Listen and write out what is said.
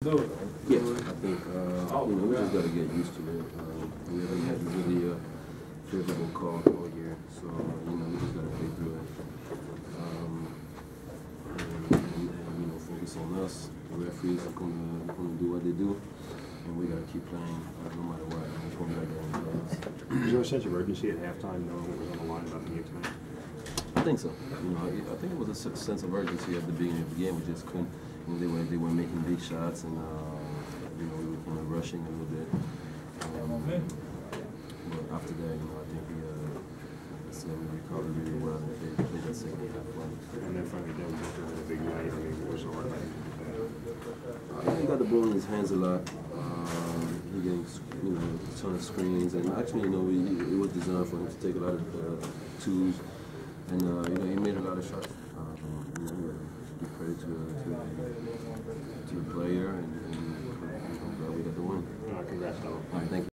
Yeah, I think we just got to get used to it. We haven't had really a favorable call all year, so we just got to play through it. And focus on us. The referees are going to do what they do, and we got to keep playing no matter what. It's going to be like that in the playoffs. Was there a sense of urgency at halftime, knowing what was on the line about the game tonight? I think so. I think it was a sense of urgency at the beginning of the game. We just couldn't. They were making big shots, and we were kind of rushing a little bit. But after that, I think we recovered really well, and they played that second half well. And then finally, Devin Booker had a big night. I mean, what was so hard about it? He got the ball in his hands a lot. He getting a ton of screens, and actually, it was designed for him to take a lot of twos, and he made a lot of shots. Give credit to the player, and we got the win. Congrats, Thabo. Thank you.